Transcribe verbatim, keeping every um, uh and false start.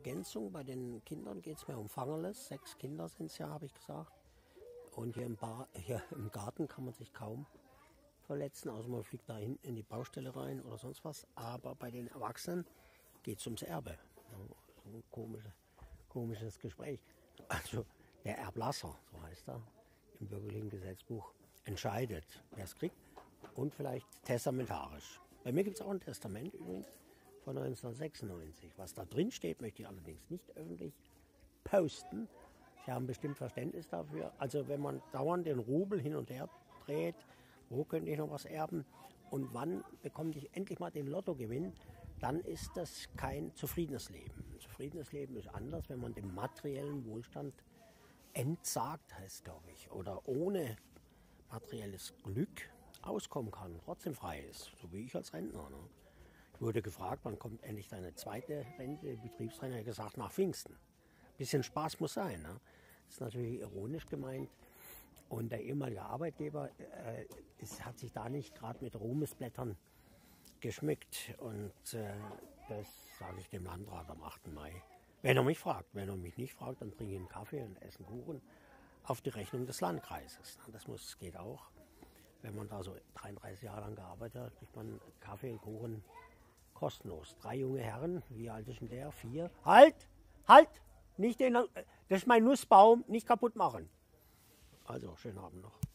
Ergänzung, bei den Kindern geht es mir um Fangerles. Sechs Kinder sind es ja, habe ich gesagt. Und hier im, Bar, hier im Garten kann man sich kaum verletzen, außer man fliegt da hinten in die Baustelle rein oder sonst was. Aber bei den Erwachsenen geht es ums Erbe. Ja, so ein komisches, komisches Gespräch. Also der Erblasser, so heißt er, im bürgerlichen Gesetzbuch, entscheidet, wer es kriegt und vielleicht testamentarisch. Bei mir gibt es auch ein Testament übrigens von neunzehnhundertsechsundneunzig. Was da drin steht, möchte ich allerdings nicht öffentlich posten. Sie haben bestimmt Verständnis dafür. Also wenn man dauernd den Rubel hin und her dreht, wo könnte ich noch was erben und wann bekomme ich endlich mal den Lottogewinn, dann ist das kein zufriedenes Leben. Ein zufriedenes Leben ist anders, wenn man dem materiellen Wohlstand entsagt, heißt glaube ich, oder ohne materielles Glück auskommen kann, trotzdem frei ist, so wie ich als Rentner. Ne? Ich wurde gefragt, wann kommt endlich deine zweite Rente? Der Betriebsrentner hat gesagt, nach Pfingsten. Bisschen Spaß muss sein. Ne? Das ist natürlich ironisch gemeint. Und der ehemalige Arbeitgeber äh, ist, hat sich da nicht gerade mit Ruhmesblättern geschmückt. Und äh, das sage ich dem Landrat am achten Mai. Wenn er mich fragt. Wenn er mich nicht fragt, dann trinke ich einen Kaffee und esse einen Kuchen auf die Rechnung des Landkreises. Das muss, geht auch. Wenn man da so dreiunddreißig Jahre lang gearbeitet hat, kriegt man Kaffee und Kuchen kostenlos. Drei junge Herren, wie alt ist denn der? Vier? Halt! Halt! Nicht den, das ist mein Nussbaum, nicht kaputt machen. Also, schönen Abend noch.